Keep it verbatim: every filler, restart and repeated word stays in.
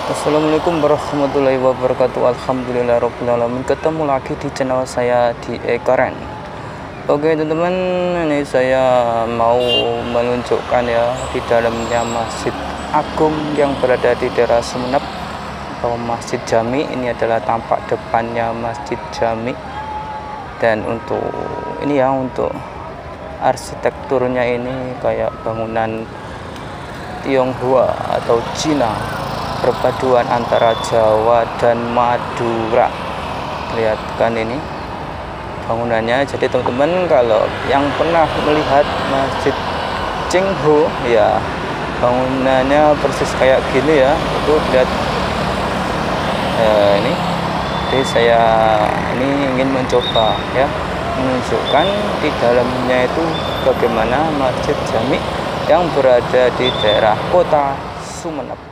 Assalamualaikum warahmatullahi wabarakatuh. Alhamdulillahirabbil alamin. Ketemu lagi di channel saya di Ekaren. Oke teman-teman, ini saya mau menunjukkan ya di dalamnya Masjid Agung yang berada di daerah Sumeneb atau Masjid Jami. Ini adalah tampak depannya Masjid Jami. Dan untuk ini ya, untuk arsitekturnya ini kayak bangunan Tionghoa atau Cina, perpaduan antara Jawa dan Madura. Lihat kan ini bangunannya. Jadi teman-teman, kalau yang pernah melihat Masjid Cengho ya, bangunannya persis kayak gini ya, itu lihat eh, ini. Jadi saya ini ingin mencoba ya menunjukkan di dalamnya itu bagaimana Masjid Jami yang berada di daerah kota Sumeneb.